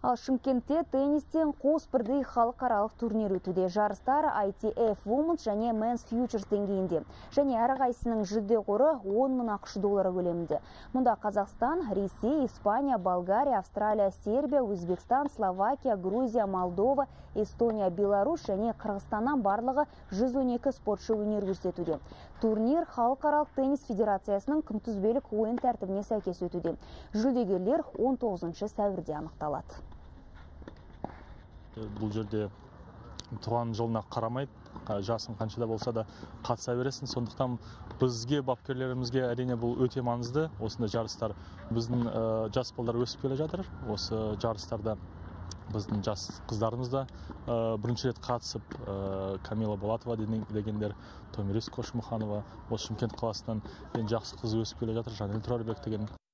Ал Шымкентте теннистен қос бірдей халықаралық турнир өтуде. Жарыстар ITF Women's және Men's Futures деңгейінде. Және әрқайсының жүлде қоры 10 мың ақш доллары көлемінде. Мұнда Қазақстан, Ресей, Испания, Болгария, Австралия, Сербия, Өзбекстан, Словакия, Грузия, Молдова, Эстония, Беларусь және Қырғызстаннан барлығы 112 спортшы өнер көрсетуде. Турнир Халықаралық теннис федерациясының күнтізбелік ойын тәртібіне сәйкес өтуде. Жүлдегерлер 19 сәуірде анықталады. Бұл жерде туған жылына қарамайды, жасың қаншада болса да қатыса бересің. Сондықтан бізге, бапкерлерімізге әрине бұл өте маңызды. Осында жарыстар біздің жас балдар өсіп келе жатыр. Осы жарыстарда біздің жас қыздарымыз да бірінші рет қатысып, Камила Болатова дегендер, Томирис Кошмуханова, осы Шымкент қаласынан ең жақсы қыз өсіп келе жатыр, Жанел Тұрарбек деген.